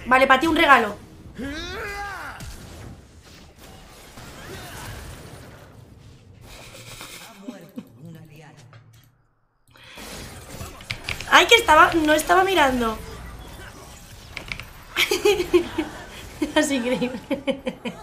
Vale, para ti un regalo. Ay, que no estaba mirando. Es increíble.